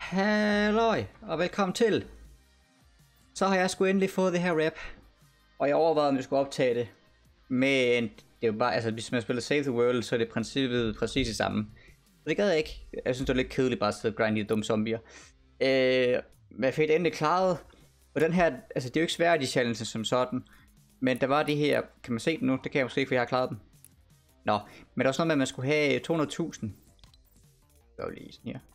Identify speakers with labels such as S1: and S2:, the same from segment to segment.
S1: Halløj, og velkommen til. Så har jeg sgu endelig fået det her rap. Og jeg overvejede, om jeg skulle optage det. Men det er jo bare, altså hvis man spiller Save the World, så er det princippet præcis det samme. Så det gad jeg ikke. Jeg synes, det var lidt kedeligt bare at sidde og grinde de dumme zombier. Men jeg fik det endelig klaret. Og den her, altså det er jo ikke svært de challenges som sådan. Men der var det her, kan man se den nu? Det kan jeg måske ikke, for jeg har klaret den. Nå, men der var sådan noget med, at man skulle have 200.000. Jeg lige sådan her.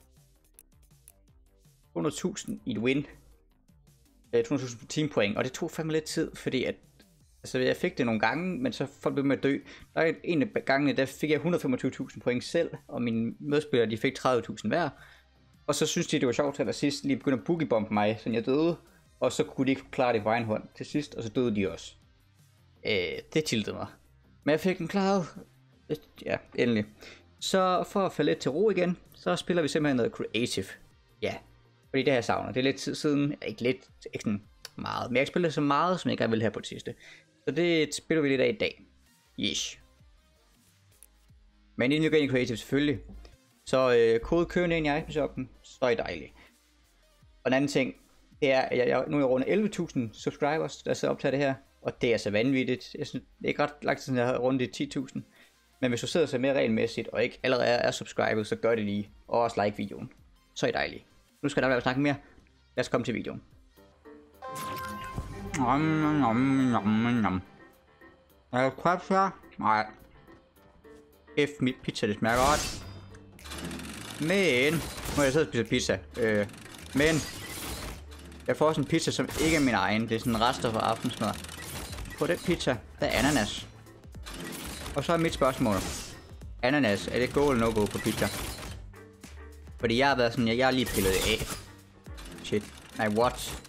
S1: 200.000 i et win. 200.000 teampoint, og det tog fandme lidt tid, fordi at altså jeg fik det nogle gange, men så folk blev med at dø. Der er en af gangene, der fik jeg 125.000 point selv, og mine medspillere, de fik 30.000 hver. Og så synes de, det var sjovt til at sidst lige begyndte at boogiebombe mig, så jeg døde, og så kunne de ikke klare det på egen hånd til sidst, og så døde de også. Det tiltede mig. Men jeg fik den klaret. Ja, endelig. Så for at falde lidt til ro igen, så spiller vi simpelthen noget creative. Ja. Fordi det her savner. Det er lidt tid siden. Ikke sådan meget. Men jeg ikke spiller så meget, som jeg gerne vil have på det sidste. Så det spiller vi lidt af i dag. Yes. Men inden vi går ind i creative selvfølgelig. Så kode køen ind i itemshoppen. Så er det dejligt. Og en anden ting. Det er, at nu er jeg rundt 11.000 subscribers, der sidder op til det her. Og det er så vanvittigt. Jeg synes, det er ikke ret lang tid siden, jeg har rundt i 10.000. Men hvis du sidder så mere regelmæssigt, og ikke allerede er subscribet, så gør det lige. Og også like videoen. Så er det dejligt. Nu skal der være at snakke mere. Lad os komme til videoen. Er det crabs her? Nej. Mit pizza, det smager godt. Men nu har jeg siddet og spise pizza. Men jeg får også en pizza, som ikke er min egen. Det er sådan rester fra aftensmad. På den pizza, der er ananas. Og så er mit spørgsmål. Ananas, er det go eller no go på pizza? Fordi jeg har været sådan, jeg har lige pillet det af. Shit. Nej, what?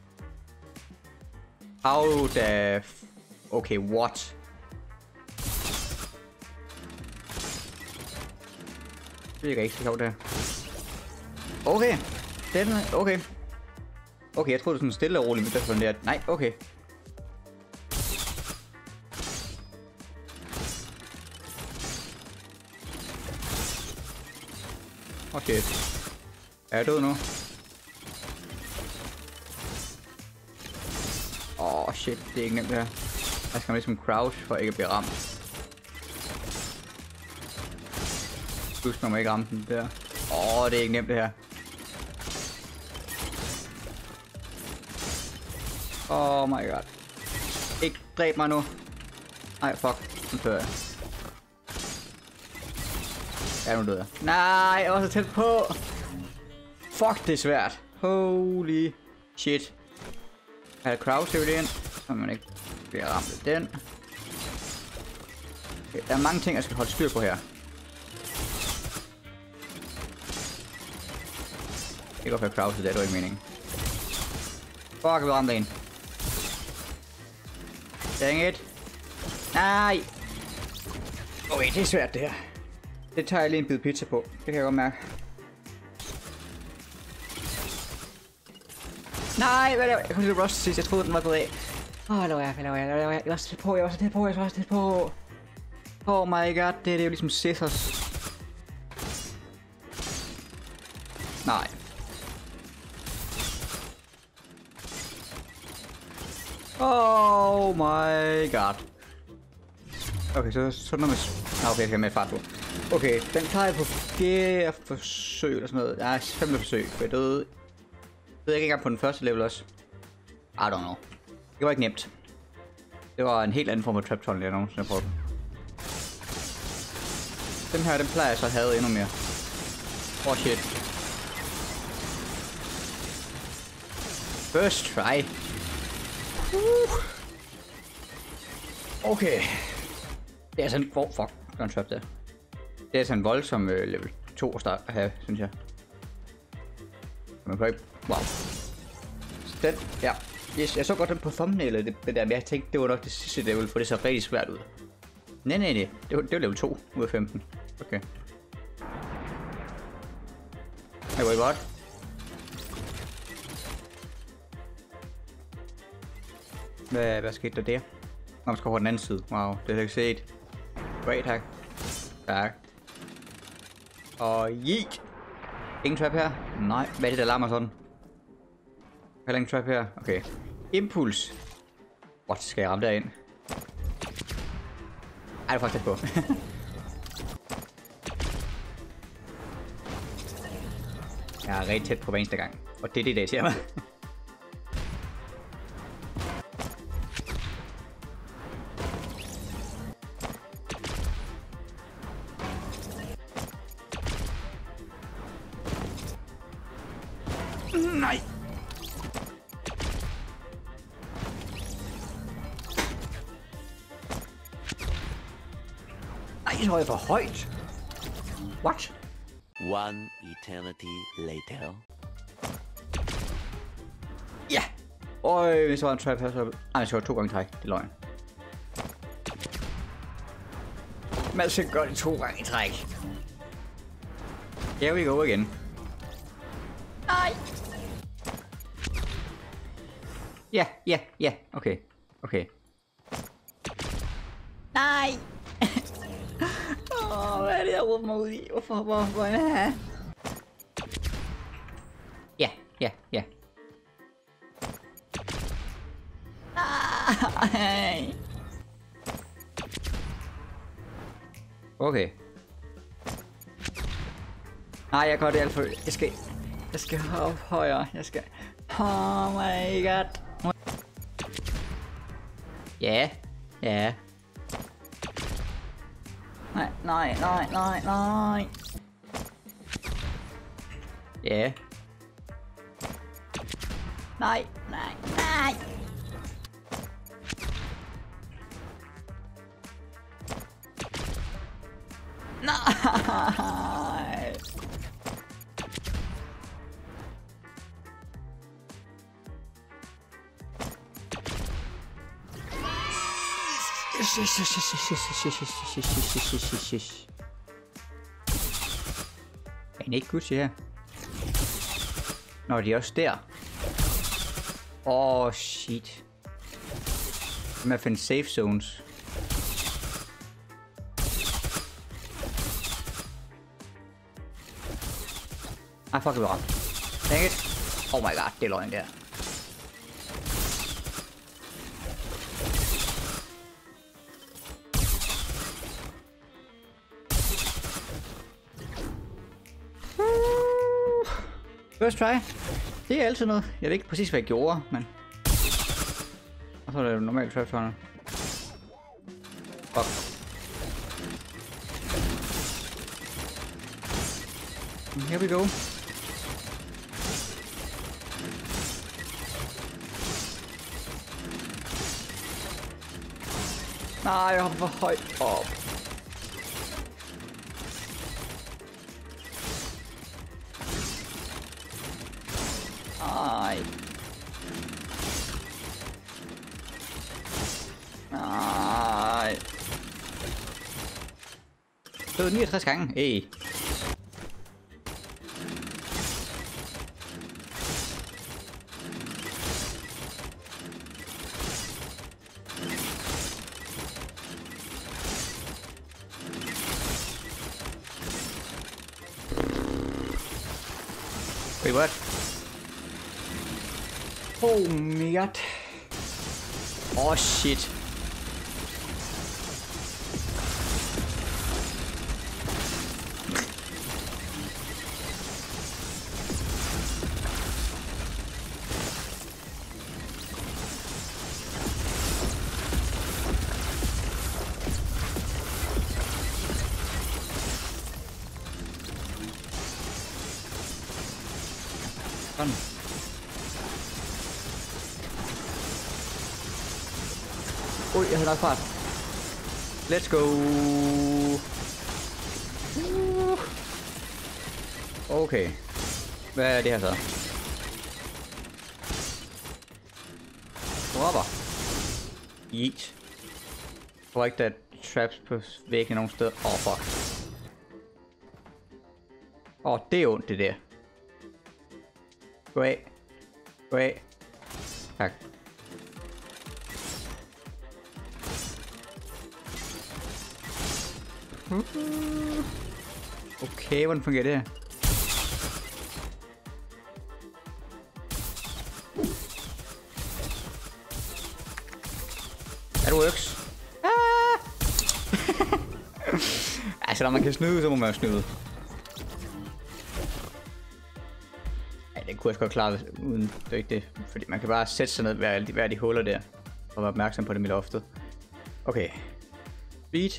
S1: How the... Okay, what? Det er ikke så sjovt, det her. Okay. Den er... Okay. Okay, jeg troede, det var sådan stille og roligt, men det var sådan der. Nej, okay. Okay. Er jeg død nu? Shit, det er ikke nemt det her. Jeg skal ligesom crouch for ikke at blive ramt. Husk, man må ikke ramme den der. Det er ikke nemt det her. Oh my god. Ikke dræb mig nu. Nej, fuck. Nu dør jeg. Ja, nu døde jeg. Nej, jeg var så tæt på. Fuck, det er svært. Holy shit. Jeg har crouch over den, så man ikke bliver ramt af den. Okay, der er mange ting, jeg skal holde styr på her. Ikke hvorfor jeg crouchet, det er ikke meningen. Fuck, jeg blev ramt af en. Dang it. Nej. Okay, det er svært det her. Det tager jeg lige en bid pizza på. Det kan jeg godt mærke. Nej, hvad laver jeg? Jeg kom til at rush sidst. Jeg troede, den var gået af. Hvad laver jeg? Jeg var så tæt på. Oh my god, det er jo ligesom scissors. Nej. Oh my god. Okay, så når man... Okay, jeg skal med fart på. Okay, den tager jeg på 4. forsøg eller sådan noget. Nej, 5. forsøg, for jeg døde... Jeg ved ikke engang på den første level også. I don't know. Det var ikke nemt. Det var en helt anden form af trap tunnel, jeg nogensinde har prøvet. Den her, den plejer jeg så at have endnu mere. Shit. First try. Okay. Det er sådan... fuck. Der er en trap der. Det er sådan en voldsom level 2 at starte at have, synes jeg. Man kan ikke... Wow. Den, ja. Yes, jeg så godt den på thumbnailet, det der, men jeg tænkte, det var nok det sidste level, for det så rigtig svært ud. Nej. Det var level 2 ud af 15. Okay. Det var godt. Hvad skete der der? Nå, man skal over den anden side. Wow, det har jeg ikke set. Great hack. Tak. Og yeet. Ingen trap her? Nej. Hvad er det, der larmer sådan? Heller ingen trap her. Okay. Impuls. What? Skal jeg ramme derind? Ej, det er faktisk på. Jeg er rigtig tæt på hver eneste gang. Og det er det, der siger mig. Nej. Nej, så er jeg for højt. What?
S2: One eternity later.
S1: Ja! Øj, hvis der var en trap her, så... Ej, jeg skal 2 gange træk. Det er løgn. Man skal gøre det 2 gange i træk. Here we go igen. Nej! Ja. Okay. Okay. Nej! Hvad er det, jeg råber mig ud i? Hvorfor er det her? Ja. Nej! Okay. Nej, jeg gør det alt for... Jeg skal op højere. Jeg skal... Oh my god. Ja. Nej. Ja. Nej. Nej. Er den ikke Gucci her? Nå, de er også der. Åh, shit. Med at finde safe zones. Ej, fuck, det var ramt. Dang it. Oh my god, det er løgn der. First try. Det er altid noget. Jeg ved ikke præcis, hvad jeg gjorde, men... Og så er det jo normalt trap sådan. Fuck. Here we go. Nej, jeg hopper for højt op. Nej. Det var 69 gange. Hey. Wait, what? Oh my god. Oh shit. Sådan. Ui, jeg havde nok fart. Let's go. Okay. Hvad er det her så? Dropper. Yeet. Jeg tror ikke, der er traps på væggen nogen steder. Fuck. Det er ondt, det der. Gå af. Tak. Okay, hvordan fungerer det her? Er du øks? Altså, når man kan snyde, så må man jo snyde. Ej, det kunne jeg godt klare uden det er ikke det. Fordi man kan bare sætte sig ned hver de huller der. Og være opmærksom på dem i loftet. Okay. Speed.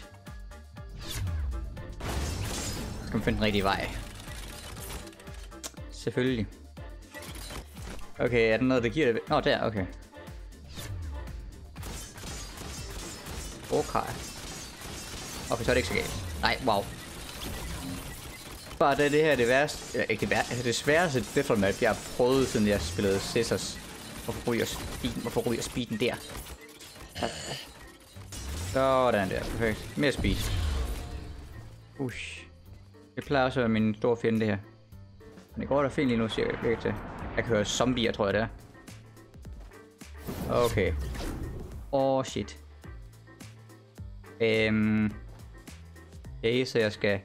S1: Skal man finde den rigtige vej. Selvfølgelig. Okay, er der noget, der giver det? Nå, der, okay. Okay. Okay, så er det ikke så galt. Nej, wow. Bare det her er det værste. Ikke det værste. Altså det sværeste Deathmatch, jeg har prøvet, siden jeg spillede Scissors. Hvorfor ryger speeden der? Sådan der, perfekt. Mere speed. Ush. Det plejer også at være min store fjende, det her. Men det går da fint lige nu, siger jeg til. Jeg kan høre zombier, tror jeg det er. Okay. Shit. Okay, så jeg skal...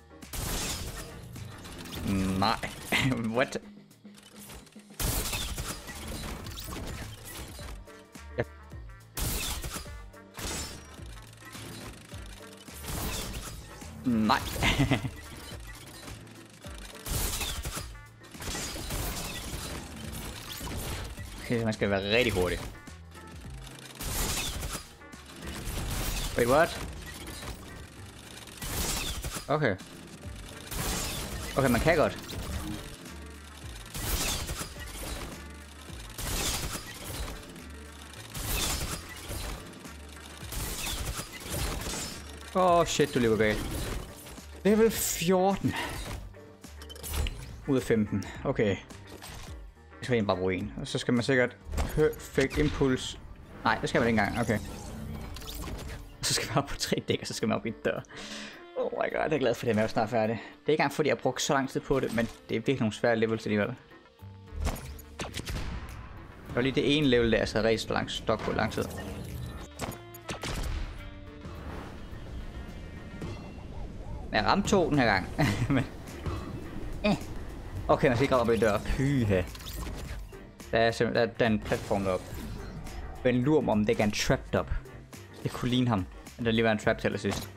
S1: Nej. What? Nej. Okay, man skal være rigtig hurtig. Wait, what? Okay. Okay, man kan godt. Shit, du lever galt. Level 14. Ud af 15. Okay. Jeg skal egentlig bare bruge en. Og så skal man sikkert perfect impuls. Nej, det skal man ikke engang. Okay. Og så skal man op på 3 dæk, og så skal man op i en dør. Oh my god, jeg er glad for det, at jeg er snart færdig. Det er ikke engang fordi, jeg har brugt så lang tid på det, men det er virkelig nogle svære levels alligevel. Det var lige det ene level, der så rigtig langt stok på lang tid. Jeg ramte 2 den her gang. Men... Okay, man skal ikke op i dør. Pyha. Der er simpelthen der er en platform deroppe. Men lurer mig om det ikke er en trapped op. Det kunne ligne ham. Men der lige var en trap til allersidst.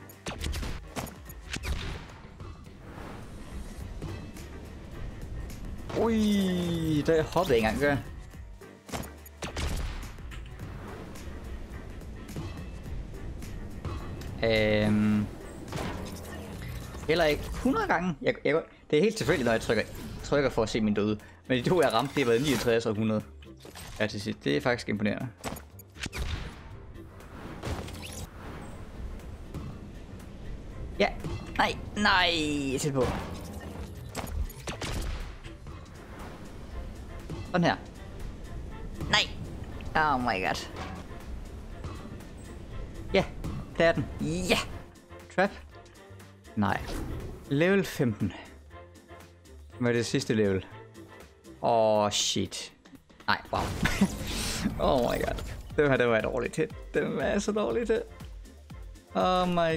S1: Ui, der hoppede ikke engang, gør. Heller ikke 100 gange. Det er helt tilfældigt, når jeg trykker for at se min døde. Men de 2 jeg ramte, det har været 69 og 100. Ja, til sidst. Det er faktisk imponerende. Ja. Nej. Tæt på. Sådan her. Nej. Oh my god. Ja, der er den. Ja. Trap. Nej. Level 15. Hvad er det sidste level? Shit. Nej, wow. Oh my god. Det var et dårligt hit. Det var så dårligt hit. Oh my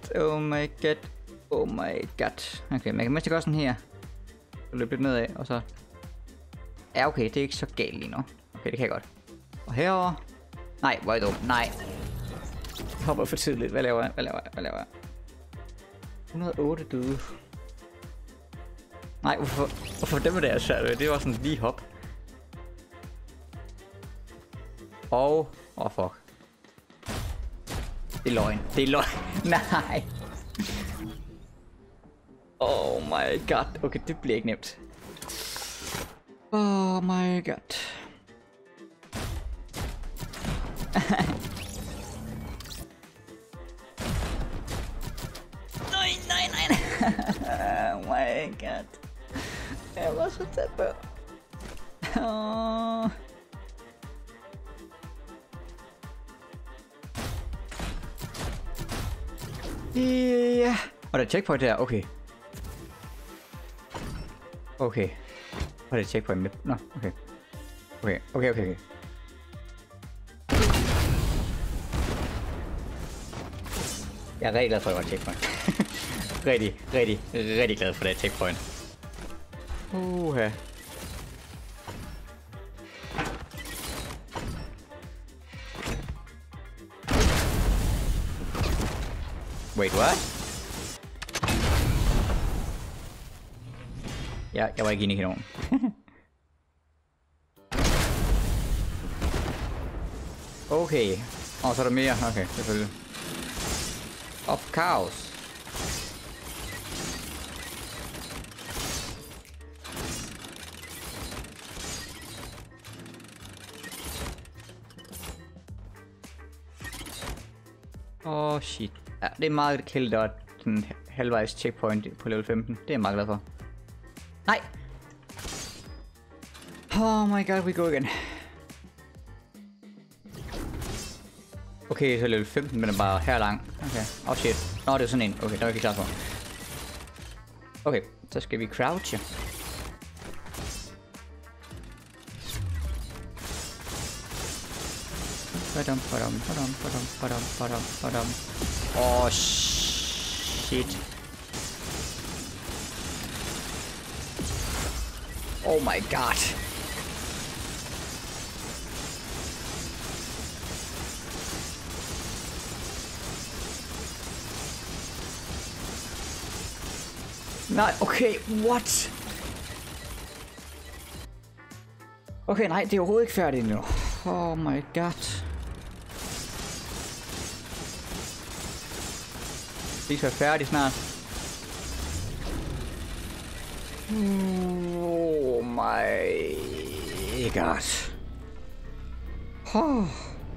S1: god. Okay, man kan mest gøre sådan her. Så løbe lidt nedad, og så... Ja, okay, det er ikke så galt lige nu. Okay, det kan jeg godt. Og herover. Nej, hvor er det dumt. Nej. Jeg hopper for tidligt. Hvad laver jeg? 108 døde. Nej, hvorfor dem er det svært? Det var sådan lige hop. Fuck. Det er løgn. Nej. Oh my god. Okay, det bliver ikke nemt. Oh my god. Nej. Oh my god. Jeg var så tæt på. Ja. Og der er checkpoint der, okay. Og det er checkpoint med. Nå, okay. Okay. Jeg er rigtig glad for, at det var checkpoint. rigtig glad for det checkpoint. Uha. Wait, what? Ja, jeg var ikke inde i kanonen. Okay. Og så er der mere. Okay, selvfølgelig. Of kaos. Åh, shit. Ja, det er meget kældt, der er den halvvejs checkpoint på level 15. Det er jeg meget glad for. Nej! Oh my god, we go again. Okay, så level 15, men er bare her lang. Okay, oh shit. Nå, det er sådan en. Okay, der er jeg ikke klar for. Okay, så skal vi crouche. Oh shit. Oh my god. Nej, okay, what? Okay, nej, det er overhovedet ikke færdigt endnu. Oh my god. Vi skal være færdige snart. Oh my god. Oh.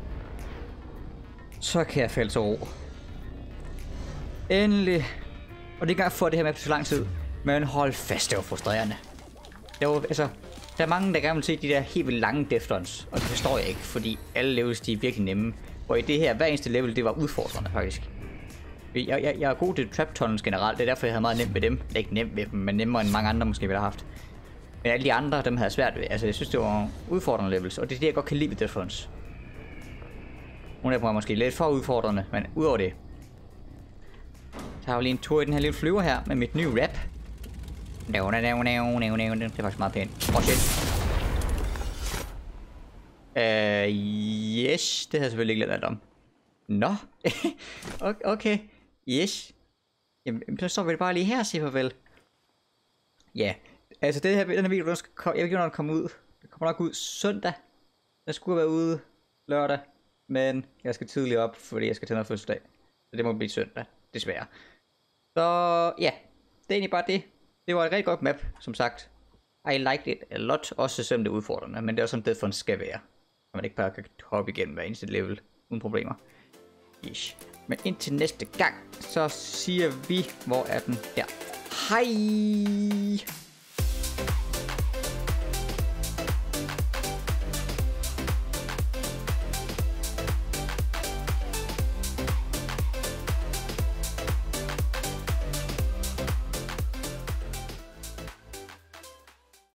S1: Så kan jeg falde til ro. Endelig. Og det er ikke engang for det her med så lang tid. Men hold fast, det var frustrerende. Det var, altså, der er mange, der gerne vil se de der helt vildt lange death runs. Og det forstår jeg ikke, fordi alle levels, de er virkelig nemme. Og i det her, hver eneste level, det var udfordrende faktisk. Jeg er god til trap tunnels generelt, det er derfor jeg havde meget nemt med dem. Det er ikke nemt med dem, men nemmere end mange andre måske ville have haft. Men alle de andre, dem havde jeg svært ved. Altså jeg synes det var udfordrende levels, og det er det jeg godt kan lide ved death runs. Nogle af dem er måske lidt for udfordrende, men udover det. Så har jeg lige en tur i den her lille flyver her med mit nye rap. Det er faktisk meget pænt. Oh shit. Yes, det havde jeg selvfølgelig ikke lært alt om. Nå, okay, yes. Jamen, så står vi bare lige her og siger farvel. Ja, altså den her video, jeg ved ikke, når den kommer ud. Det kommer nok ud søndag. Jeg skulle være ude lørdag, men jeg skal tidligt op, fordi jeg skal til noget fødselsdag. Så det må blive søndag, desværre. Så ja, det er egentlig bare det. Det var et rigtig godt map, som sagt. I liked it a lot, også selvom det er udfordrende, men det er også sådan, Death Runs skal være. Så man ikke bare kan hoppe igennem hver eneste level uden problemer. Ish. Men indtil næste gang, så siger vi, hvor er den der. Hej!